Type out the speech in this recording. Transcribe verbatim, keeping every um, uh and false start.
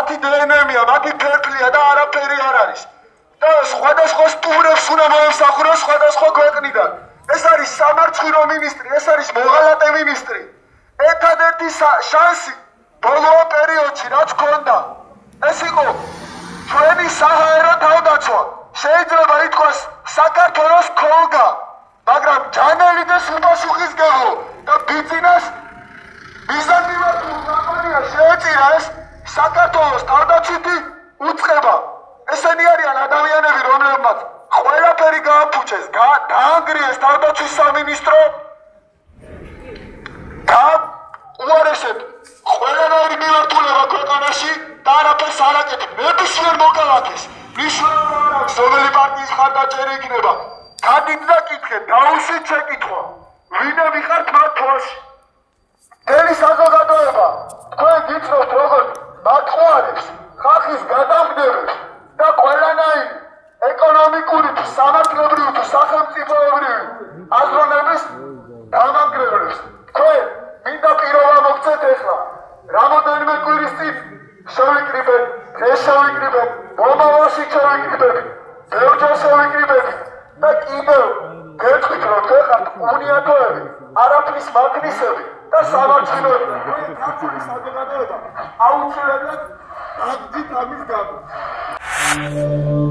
მათი დნმ-ია, მათი ფერფლია და არაფერი არ არის. და სხვადასხვა სტუმრებს უნდა მოემსახუროს სხვადასხვა ქვეყნიდან. ეს არის სამარცხვინო მინისტრი, ეს არის მოღალატე მინისტრი. ერთადერთი შანსი ბოლო პერიოდში რაც ჰქონდა, ეს იყო ჩვენი საჰაერო თავდაცვა. შეიძლება ითქვას საქართველოს ქოლგა, მაგრამ ჯანელი და სუპასუხისგებლო და ბიძინას მიზანმიმართული კამპანია შეეწირა ეს საქართველოს თავდაცვითი უწყება. ესენი არიან ადამიანები, რომლებმაც ყველაფერი გააფუჭეს, დაანგრიეს თავდაცვის სამინისტრო და უარესებ ყველანაირი მიმართულება ქვეყანაში და არაფერს არ აკეთებ. ნებისმიერ მოქალაქეს მნიშვნელობა არ აქვს, რომელი პარტიის მხარდაჭერი იქნება. გადით და კითხეთ, დაუშვით შეკითხვა, ვინები ხართ მათ თვალში. მთელი საზოგადოება თქვენ გიცნობთ როგორც მათხვარებს, ხალხის გადამგდებებს და ყველანაირი ეკონომიკური თუ სამართლებრივი თუ სახელმწიფოებრივი აზროვნების დამანგრევლებს. თქვენ მინდა პირობა მოგცეთ ახლა რამოდენიმე კვირის წინ შევიკრიბეთ, დღეს შევიკრიბეთ, მომავალში შევიკრიბებით, ბევრჯერ შევიკრიბებით და კიდევ გეტყვით რომ თქვენ უნიატოები, არაფრის მაგნისები და სამარცხვინოები. თქვენ ქართული საზოგადოება აუცილებლად დაგდით ამის გამო.